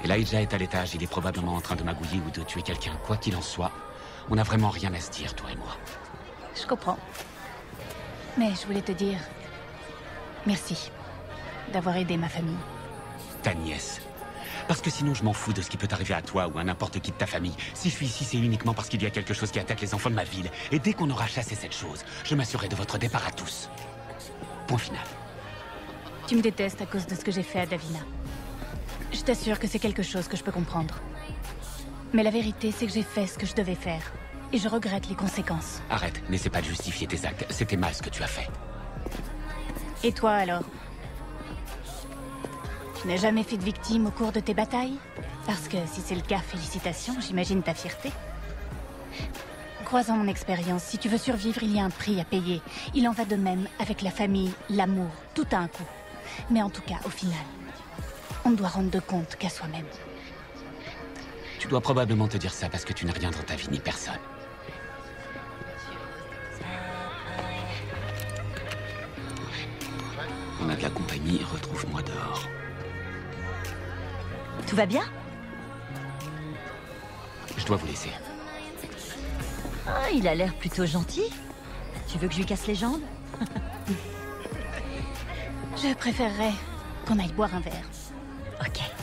Elijah est à l'étage, il est probablement en train de magouiller ou de tuer quelqu'un. Quoi qu'il en soit, on n'a vraiment rien à se dire, toi et moi. Je comprends. Mais je voulais te dire... merci d'avoir aidé ma famille. Ta nièce. Parce que sinon je m'en fous de ce qui peut arriver à toi ou à n'importe qui de ta famille. Si je suis ici, c'est uniquement parce qu'il y a quelque chose qui attaque les enfants de ma ville. Et dès qu'on aura chassé cette chose, je m'assurerai de votre départ à tous. Point final. Tu me détestes à cause de ce que j'ai fait à Davina. Je t'assure que c'est quelque chose que je peux comprendre. Mais la vérité, c'est que j'ai fait ce que je devais faire. Et je regrette les conséquences. Arrête, n'essaie pas de justifier tes actes. C'était mal ce que tu as fait. Et toi alors? Tu n'as jamais fait de victime au cours de tes batailles? Parce que si c'est le cas, félicitations, j'imagine ta fierté. Croisant mon expérience, si tu veux survivre, il y a un prix à payer. Il en va de même avec la famille, l'amour, tout a un coût. Mais en tout cas, au final, on ne doit rendre de compte qu'à soi-même. Tu dois probablement te dire ça parce que tu n'as rien dans ta vie ni personne. On a de la compagnie, retrouve-moi dehors. Tout va bien? Je dois vous laisser. Ah, il a l'air plutôt gentil. Tu veux que je lui casse les jambes? Je préférerais qu'on aille boire un verre. Ok.